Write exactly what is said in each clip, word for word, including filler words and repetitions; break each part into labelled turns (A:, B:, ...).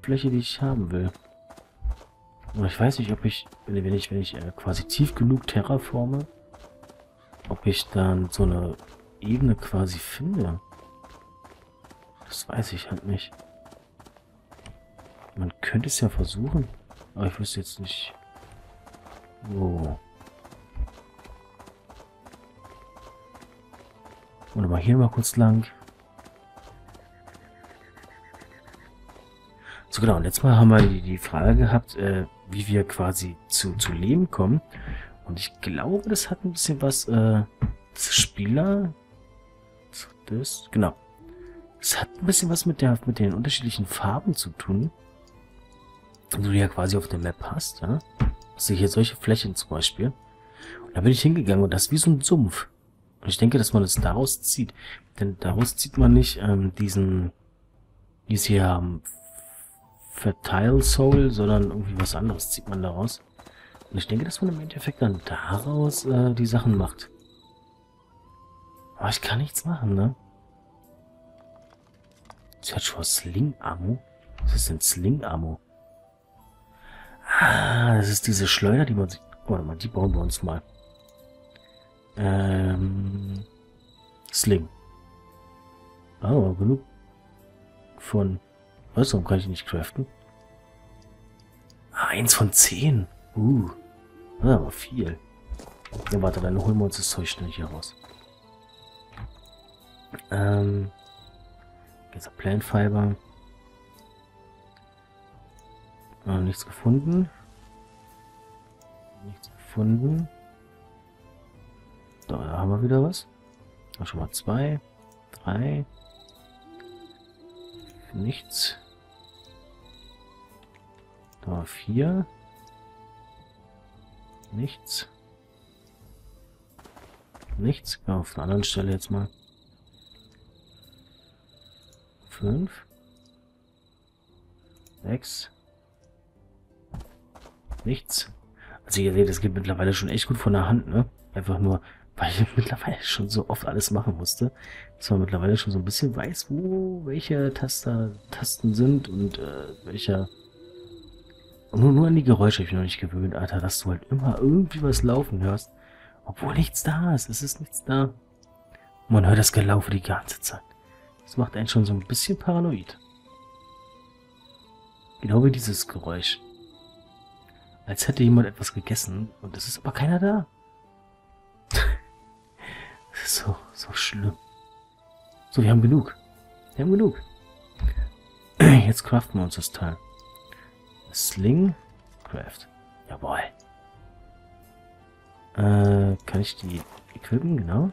A: Fläche, die ich haben will. Aber ich weiß nicht, ob ich, wenn ich, wenn ich äh, quasi tief genug terraforme, ob ich dann so eine Ebene quasi finde. Das weiß ich halt nicht. Man könnte es ja versuchen, aber ich wüsste jetzt nicht, wo. Oder mal hier mal kurz lang. So genau, und letztes Mal haben wir die, die Frage gehabt, äh, wie wir quasi zu, zu Leben kommen. Und ich glaube, das hat ein bisschen was, äh, das Spieler, das, genau. Es hat ein bisschen was mit der, mit den unterschiedlichen Farben zu tun, die du ja quasi auf der Map hast, ja. Also hier solche Flächen zum Beispiel. Und da bin ich hingegangen und das ist wie so ein Sumpf. Und ich denke, dass man das daraus zieht. Denn daraus zieht man nicht, ähm, diesen, die es hier haben, Fertile Soul, sondern irgendwie was anderes zieht man daraus. Und ich denke, dass man im Endeffekt dann daraus äh, die Sachen macht. Aber ich kann nichts machen, ne? Search for Sling Ammo. Was ist denn Sling Ammo? Ah, das ist diese Schleuder, die man sich... Warte mal, die bauen wir uns mal. Ähm... Sling. Oh, genug von... Was, warum kann ich nicht craften? Ah, eins von zehn. Uh. Ja, aber viel. Ja, warte, dann holen wir uns das Zeug schnell hier raus. Ähm... Jetzt Plant Fiber. Ah, nichts gefunden. Nichts gefunden. Da haben wir wieder was. Da schon mal zwei. Drei. Nichts. Da war vier. Nichts. Nichts. Ja, auf einer anderen Stelle jetzt mal. Fünf. Sechs. Nichts. Also ihr seht, es geht mittlerweile schon echt gut von der Hand, ne? Einfach nur, weil ich mittlerweile schon so oft alles machen musste, dass man mittlerweile schon so ein bisschen weiß, wo welche Taster, Tasten sind und äh, welcher... Und nur, nur an die Geräusche habe ich noch nicht gewöhnt, Alter, dass du halt immer irgendwie was laufen hörst, obwohl nichts da ist. Es ist nichts da. Und man hört das Gelaufe die ganze Zeit. Das macht einen schon so ein bisschen paranoid. Genau wie dieses Geräusch. Als hätte jemand etwas gegessen und es ist aber keiner da. Das ist so, so schlimm. So, wir haben genug. Wir haben genug. Jetzt craften wir uns das Teil. Sling. Craft. Jawohl. Äh, kann ich die equippen? Genau.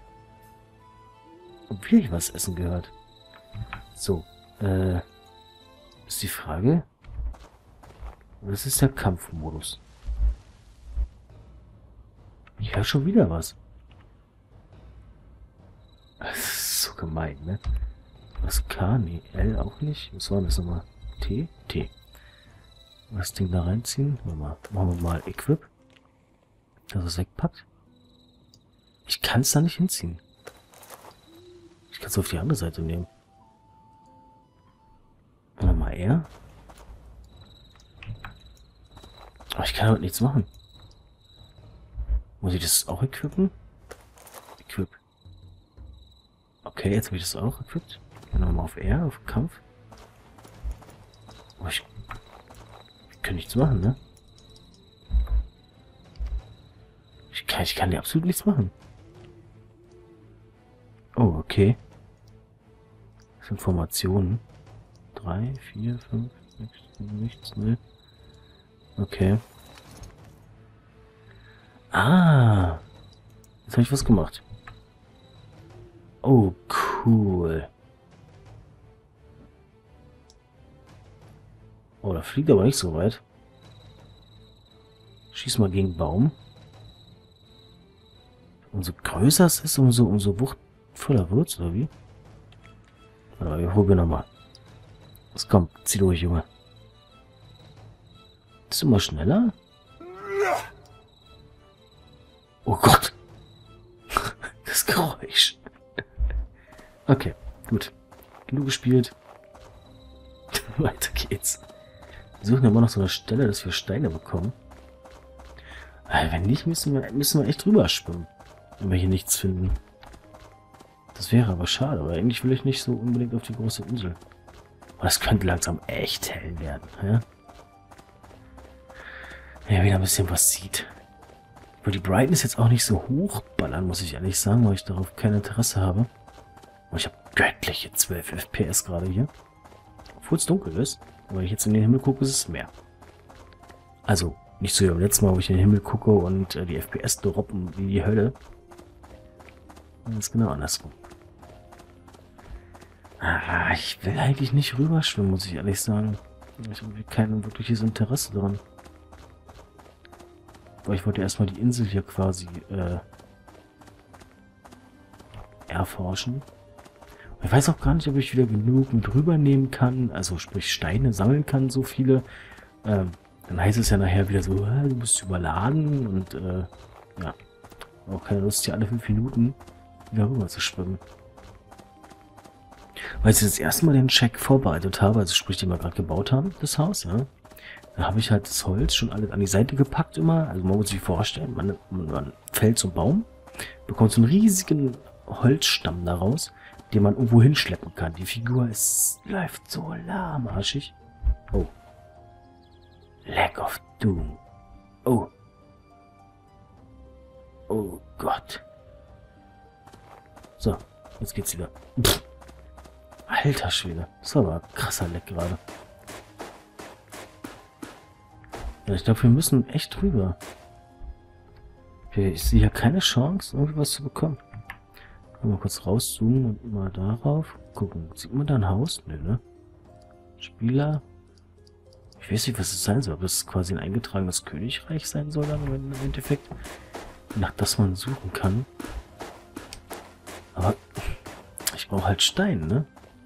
A: Ob wirklich was essen gehört. So, äh, ist die Frage. Das ist der Kampfmodus. Ich höre schon wieder was. Das ist so gemein, ne? Was K? Nee, L auch nicht. Was war das nochmal? T? T. Das Ding da reinziehen. Mal, machen wir mal Equip. Dass es wegpackt. Ich kann es da nicht hinziehen. Ich kann es auf die andere Seite nehmen. Und nochmal R. Aber ich kann halt nichts machen. Muss ich das auch equippen? Equip. Okay, jetzt habe ich das auch equipped. Dann nochmal auf R, auf Kampf. Aber ich, ich kann nichts machen, ne? Ich kann, ich kann dir absolut nichts machen. Oh, okay. Das sind Formationen. Drei, vier, fünf, sechs, nichts, ne? Okay. Ah. Jetzt habe ich was gemacht. Oh, cool. Oh, da fliegt aber nicht so weit. Schieß mal gegen Baum. Umso größer es ist, umso, umso wuchtvoller wird es, oder wie? Warte mal, wir probieren nochmal. Was kommt? Zieh durch, Junge. Ist immer schneller? Oh Gott. Das Geräusch. Okay, gut. Genug gespielt. Weiter geht's. Wir suchen immer noch so eine Stelle, dass wir Steine bekommen. Aber wenn nicht, müssen wir, müssen wir echt drüber schwimmen. Wenn wir hier nichts finden. Das wäre aber schade, aber eigentlich will ich nicht so unbedingt auf die große Insel. Aber das könnte langsam echt hell werden, ja? Ja, wieder ein bisschen was sieht. Weil die Brightness jetzt auch nicht so hoch ballern, muss ich ehrlich sagen, weil ich darauf kein Interesse habe. Und ich habe göttliche zwölf F P S gerade hier. Obwohl es dunkel ist. Aber wenn ich jetzt in den Himmel gucke, ist es mehr. Also, nicht so wie beim letzten Mal, wo ich in den Himmel gucke und äh, die F P S droppen wie die Hölle. Das ist genau andersrum. Ah, ich will eigentlich nicht rüberschwimmen, muss ich ehrlich sagen. Ich habe kein wirkliches Interesse daran. Weil ich wollte erstmal die Insel hier quasi äh, erforschen. Und ich weiß auch gar nicht, ob ich wieder genug mit rübernehmen kann. Also sprich Steine sammeln kann, so viele. Ähm, dann heißt es ja nachher wieder so, äh, du bist überladen und äh, ja. Auch keine Lust, hier alle fünf Minuten wieder rüber zu schwimmen. Weil ich das erste Mal den Check vorbereitet habe, also sprich, den wir gerade gebaut haben, das Haus, ja. Da habe ich halt das Holz schon alles an die Seite gepackt immer. Also man muss sich vorstellen, man, man, man fällt so einen Baum, bekommt so einen riesigen Holzstamm daraus, den man irgendwo hinschleppen kann. Die Figur ist, läuft so lahmarschig. Oh. Lack of Doom. Oh. Oh Gott. So, jetzt geht's wieder. Pff. Alter Schwede. Das war aber ein krasser Leck gerade. Ja, ich glaube, wir müssen echt rüber. Ich sehe hier keine Chance, irgendwie was zu bekommen. Mal kurz rauszoomen und mal darauf gucken. Sieht man da ein Haus? Nö, ne? Spieler. Ich weiß nicht, was es sein soll. Ob es quasi ein eingetragenes Königreich sein soll dann im Endeffekt. Nach das man suchen kann. Aber ich brauche halt Stein, ne?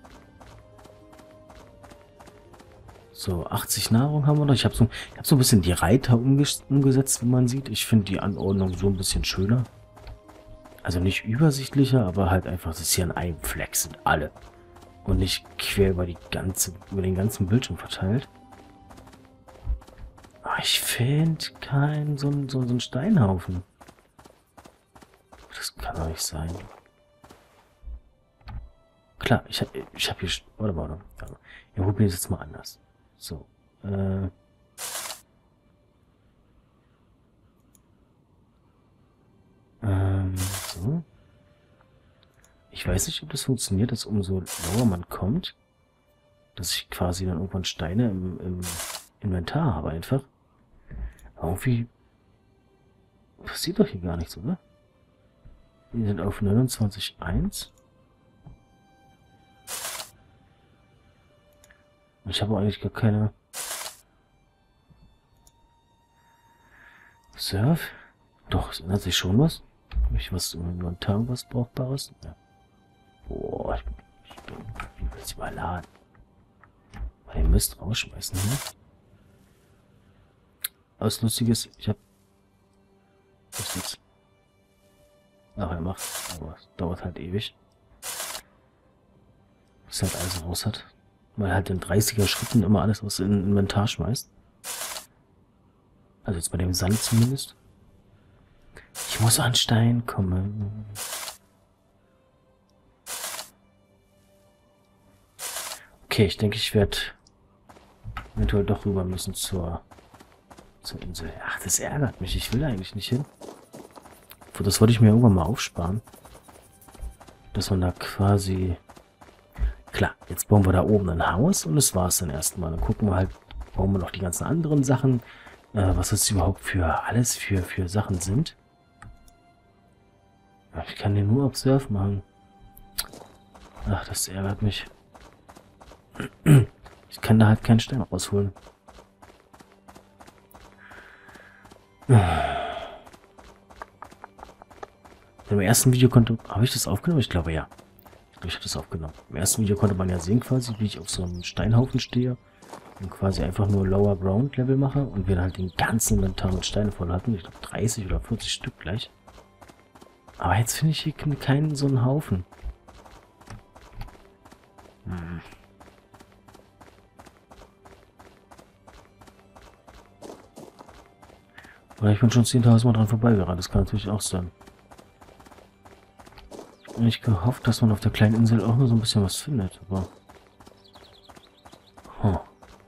A: So, achtzig Nahrung haben wir noch. Ich habe so, ich hab so ein bisschen die Reiter umges umgesetzt, wie man sieht. Ich finde die Anordnung so ein bisschen schöner. Also nicht übersichtlicher, aber halt einfach, dass hier an einem Fleck sind alle. Und nicht quer über, die ganze, über den ganzen Bildschirm verteilt. Aber ich finde keinen so, so, so einen Steinhaufen. Das kann doch nicht sein. Klar, ich habe ich hab hier... Warte, warte. Also, wir probieren es jetzt mal anders. So. Äh... Ähm, so. Ich weiß nicht, ob das funktioniert, dass umso lower man kommt, dass ich quasi dann irgendwann Steine im, im Inventar habe einfach. Aber irgendwie passiert doch hier gar nichts, oder? Wir sind auf neunundzwanzig Punkt eins. Ich habe eigentlich gar keine... Surf? Doch, es ändert sich schon was. Habe ich was im Inventar, was Brauchbares? Ja. Boah, ich bin, ich bin, ich bin jetzt überladen. Mal den Mist rausschmeißen, ne? Was Lustiges, ich hab... Was jetzt? Ach, er macht, aber es dauert halt ewig. Bis er halt alles raus hat. Weil er halt in dreißiger Schritten immer alles aus in Inventar schmeißt. Also jetzt bei dem Sand zumindest. Ich muss an Stein kommen. Okay, ich denke, ich werde eventuell doch rüber müssen zur, zur Insel. Ach, das ärgert mich. Ich will eigentlich nicht hin. Das wollte ich mir irgendwann mal aufsparen. Dass man da quasi... Klar, jetzt bauen wir da oben ein Haus und das war's dann erstmal. Dann gucken wir halt, bauen wir noch die ganzen anderen Sachen, äh, was das überhaupt für alles für, für Sachen sind. Ja, ich kann den nur Observe machen. Ach, das ärgert mich. Ich kann da halt keinen Stein rausholen. Im ersten Video konnte... Habe ich das aufgenommen? Ich glaube ja. Ich habe das aufgenommen. Im ersten Video konnte man ja sehen quasi, wie ich auf so einem Steinhaufen stehe und quasi einfach nur Lower Ground Level mache und wir dann halt den ganzen Inventar mit Steinen voll hatten. Ich glaube dreißig oder vierzig Stück gleich. Aber jetzt finde ich hier keinen so einen Haufen. Hm. Oder ich bin schon zehntausend Mal dran vorbeigerannt. Das kann natürlich auch sein. Ich gehofft, dass man auf der kleinen Insel auch nur so ein bisschen was findet, aber... Huh.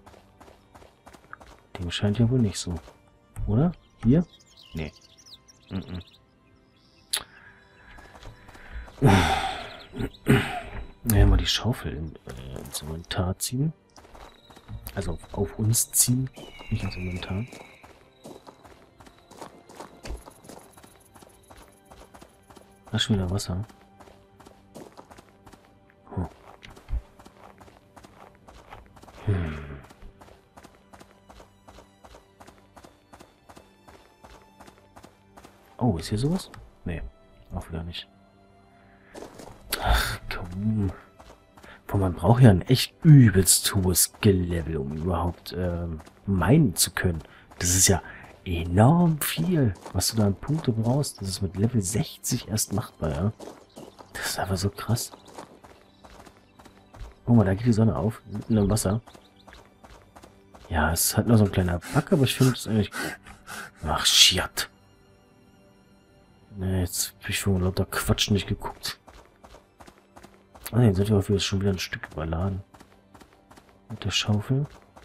A: Dem scheint ja wohl nicht so. Oder? Hier? Nee. Mm -mm. Ja, mal die Schaufel in, äh, ins Inventar ziehen. Also auf, auf uns ziehen, nicht ins Inventar. Da ist schon wieder Wasser. Huh. Hm. Oh, ist hier sowas? Nee, auch wieder nicht. Ach, komm. Boah, man braucht ja ein echt übelst hohes Skill-Level, um überhaupt ähm, meinen zu können. Das ist ja enorm viel, was du da an Punkte brauchst. Das ist mit Level sechzig erst machbar, ja. Das ist einfach so krass. Guck mal, da geht die Sonne auf. Mitten im Wasser. Ja, es ist halt nur so ein kleiner Bug, aber ich finde es eigentlich... Ach, shit. Ne, jetzt habe ich von lauter Quatsch nicht geguckt. Ah, jetzt sind wir auf jeden Fall schon wieder ein Stück überladen. Mit der Schaufel.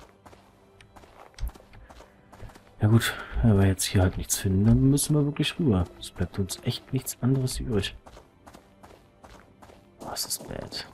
A: Ja gut, wenn wir jetzt hier halt nichts finden, dann müssen wir wirklich rüber. Es bleibt uns echt nichts anderes übrig. Oh, das ist bad.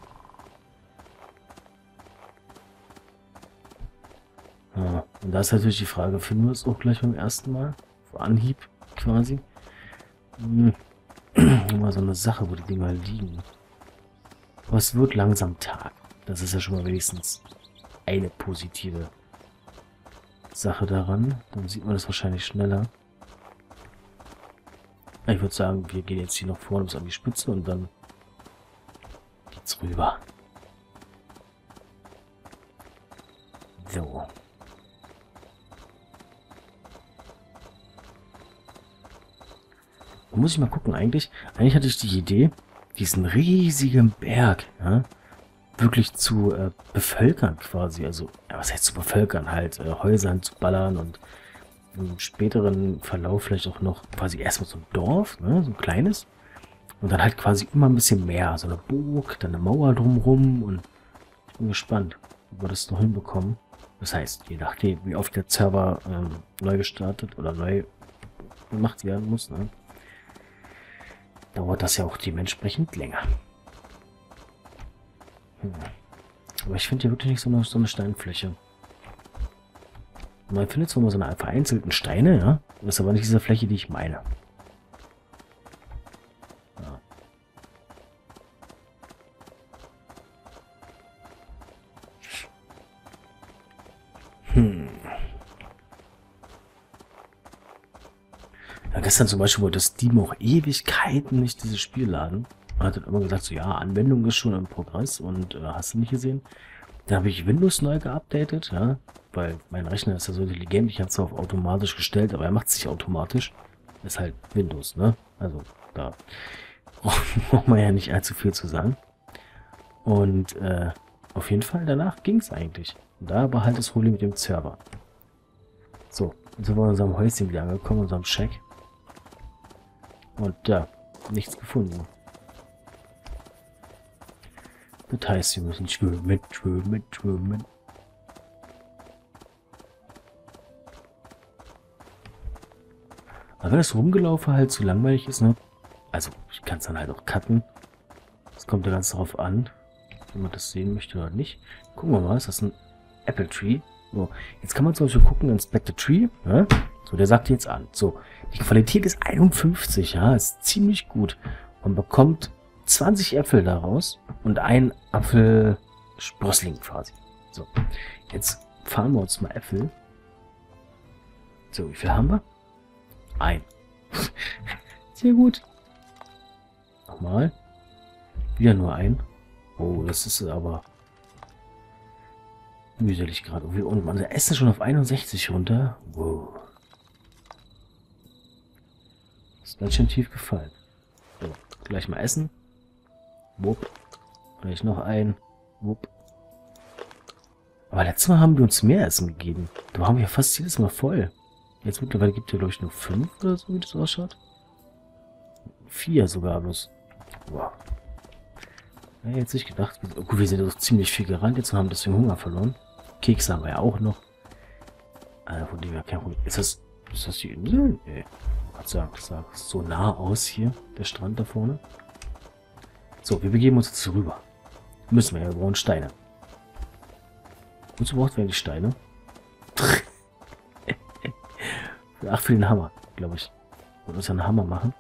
A: Ja, und da ist natürlich die Frage, finden wir es auch gleich beim ersten Mal? Vor Anhieb quasi. Hm. Immer so eine Sache, wo die Dinger liegen. Aber es wird langsam Tag. Das ist ja schon mal wenigstens eine positive Sache daran. Dann sieht man das wahrscheinlich schneller. Ich würde sagen, wir gehen jetzt hier noch vorne bis an die Spitze und dann geht's rüber. So. Da muss ich mal gucken, eigentlich. Eigentlich hatte ich die Idee, diesen riesigen Berg, ja, wirklich zu äh, bevölkern quasi. Also, ja, was heißt zu bevölkern? Halt äh, Häusern zu ballern und im späteren Verlauf vielleicht auch noch quasi erstmal so ein Dorf, ne, so ein kleines. Und dann halt quasi immer ein bisschen mehr. So eine Burg, dann eine Mauer drumrum und ich bin gespannt, ob wir das noch hinbekommen. Das heißt, je nachdem, wie oft der Server ähm, neu gestartet oder neu gemacht werden muss, ne, dauert das ja auch dementsprechend länger. Hm. Aber ich finde hier wirklich nicht so eine, so eine Steinfläche. Man findet zwar mal so eine vereinzelten Steine, ja. Das ist aber nicht diese Fläche, die ich meine. Ja. Hm. Ja, gestern zum Beispiel wollte Steam auch Ewigkeiten nicht dieses Spiel laden. Man hat dann immer gesagt, so ja, Anwendung ist schon im Progress und äh, hast du nicht gesehen. Dann habe ich Windows neu geupdatet, ja, weil mein Rechner ist ja so intelligent, ich habe es auf automatisch gestellt, aber er macht es nicht automatisch. Ist halt Windows, ne? Also da braucht man ja nicht allzu viel zu sagen. Und äh, auf jeden Fall danach ging es eigentlich. Und da war halt das Problem mit dem Server. So, jetzt sind wir in unserem Häuschen wieder angekommen, in unserem Shack. Und ja, nichts gefunden. Das heißt, wir müssen schwimmen, schwimmen, schwimmen. Aber wenn das Rumgelaufen halt zu langweilig ist, ne? Also, ich kann es dann halt auch cutten. Das kommt ja ganz darauf an, wenn man das sehen möchte oder nicht. Gucken wir mal, ist das ein Apple Tree? So, jetzt kann man zum Beispiel gucken, Inspect the Tree, ne? So, der sagt jetzt an. So, die Qualität ist einundfünfzig, ja, ist ziemlich gut. Man bekommt zwanzig Äpfel daraus und ein Apfelsprossling quasi. So, jetzt fahren wir uns mal Äpfel. So, wie viel haben wir? Ein. Sehr gut. Nochmal. Wieder nur ein. Oh, das ist aber mühselig gerade. Und man Essen schon auf einundsechzig runter. Wow. Das ist ganz schön tief gefallen. So, gleich mal essen. Wupp. Gleich noch ein. Wupp. Aber letztes Mal haben wir uns mehr Essen gegeben. Da waren wir fast jedes Mal voll. Jetzt mittlerweile gibt es, glaube ich, nur fünf oder so, wie das ausschaut. Vier sogar bloß. Wow. Ja, jetzt nicht gedacht. Gut, wir sind doch ziemlich viel gerannt jetzt und haben deswegen Hunger verloren. Kekse haben wir ja auch noch. Alter, von dem wir kein Problem. Ist das, ist das die Insel? Nee. Gott sei Dank, das sah so nah aus hier, der Strand da vorne. So, wir begeben uns jetzt rüber. Müssen wir ja, wir brauchen Steine. Wozu braucht wir die Steine? Ach, für den Hammer, glaube ich. Wollen uns ja einen Hammer machen.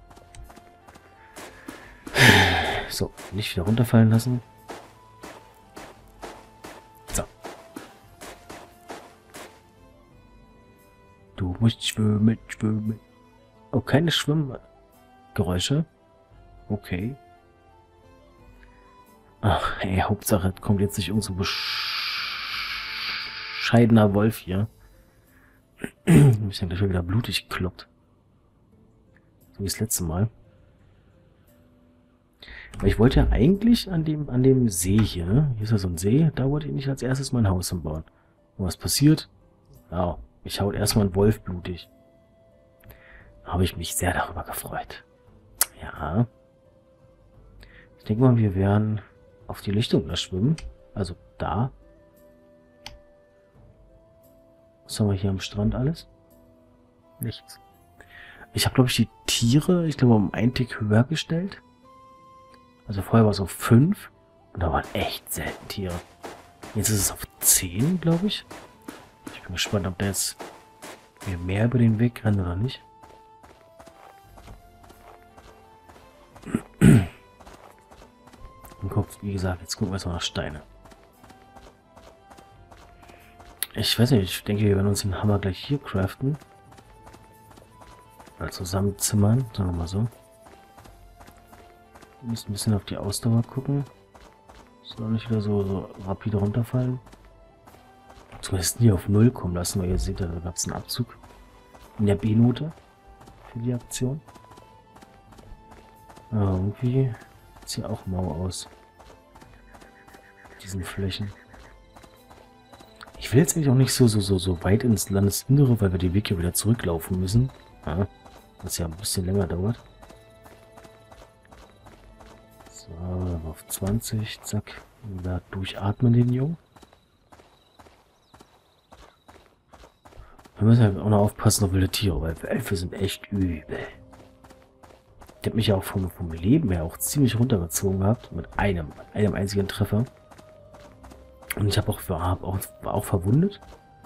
A: So, nicht wieder runterfallen lassen. So. Du musst schwimmen, schwimmen. Oh, keine Schwimmgeräusche. Okay. Ach, ey, Hauptsache, kommt jetzt nicht irgend so bescheidener Wolf hier. Ich denke, gleich wieder blutig kloppt. So wie das letzte Mal. Aber ich wollte ja eigentlich an dem, an dem See hier, ne? Hier ist ja so ein See, da wollte ich nicht als erstes mein Haus hinbauen. Und was passiert? Ja, ich haut erstmal einen Wolf blutig. Da habe ich mich sehr darüber gefreut. Ja. Ich denke mal, wir werden auf die Lichtung da schwimmen. Also da. Was haben wir hier am Strand alles? Nichts. Ich habe, glaube ich, die Tiere, ich glaube, um einen Tick höher gestellt. Also vorher war es auf fünf. Und da waren echt selten Tiere. Jetzt ist es auf zehn, glaube ich. Ich bin gespannt, ob da jetzt mir mehr über den Weg rennt oder nicht. Und guckt, wie gesagt, jetzt gucken wir erstmal nach Steine. Ich weiß nicht, ich denke, wir werden uns den Hammer gleich hier craften. Oder zusammenzimmern, sagen wir mal so. Wir müssen ein bisschen auf die Ausdauer gucken. Soll nicht wieder so, so rapide runterfallen. Zumindest nie auf Null kommen lassen, weil ihr seht, da gab es einen Abzug in der B-Note für die Aktion. Aber irgendwie sieht hier auch mau aus. Diesen Flächen. Ich will jetzt eigentlich auch nicht so, so, so, so weit ins Landesinnere, weil wir die Wege wieder zurücklaufen müssen. Ja, was ja ein bisschen länger dauert. So, auf zwanzig, zack. Da durchatmen den Jungen. Wir müssen halt auch noch aufpassen auf wilde Tiere, weil Wölfe sind echt übel. Der hat mich ja auch vom, vom Leben her auch ziemlich runtergezogen gehabt. Mit einem, einem einzigen Treffer. Und ich habe auch, hab auch, war auch verwundet.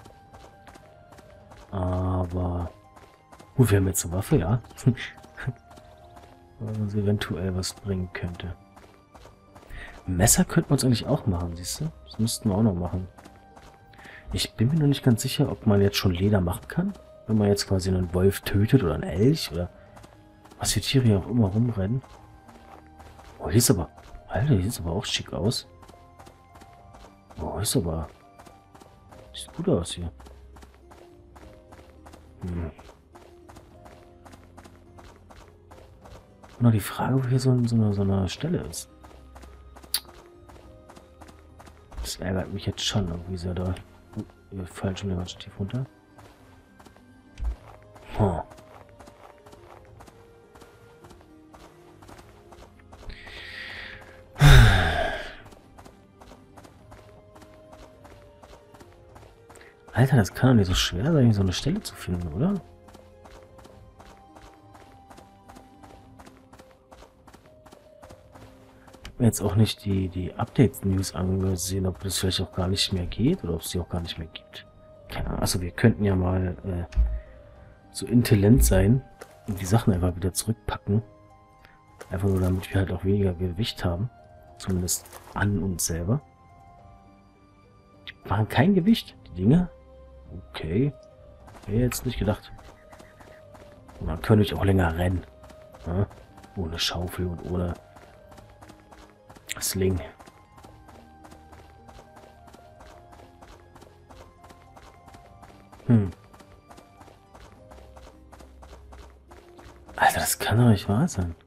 A: Aber gut, wir haben jetzt eine Waffe, ja. Was eventuell was bringen könnte. Ein Messer könnten wir uns eigentlich auch machen, siehst du? Das müssten wir auch noch machen. Ich bin mir noch nicht ganz sicher, ob man jetzt schon Leder machen kann. Wenn man jetzt quasi einen Wolf tötet oder einen Elch oder was für Tiere hier auch immer rumrennen. Oh, hier ist aber... Alter, hier sieht aber auch schick aus. Oh, ist aber... Sieht gut aus hier. Hm. Nur die Frage, wo hier so, so, eine, so eine Stelle ist. Das ärgert mich jetzt schon irgendwie sehr doll. Oh, wir fallen schon wieder ganz tief runter. Huh. Alter, das kann doch nicht so schwer sein, so eine Stelle zu finden, oder? Jetzt auch nicht die, die Update-News angesehen, ob das vielleicht auch gar nicht mehr geht oder ob es die auch gar nicht mehr gibt. Keine Ahnung. Also wir könnten ja mal äh, so intelligent sein und die Sachen einfach wieder zurückpacken. Einfach nur damit wir halt auch weniger Gewicht haben. Zumindest an uns selber. Die machen kein Gewicht, die Dinger. Okay. Hätte jetzt nicht gedacht. Und dann könnte ich auch länger rennen. Ja? Ohne Schaufel und ohne Sling. Hm. Alter, das kann doch nicht wahr sein.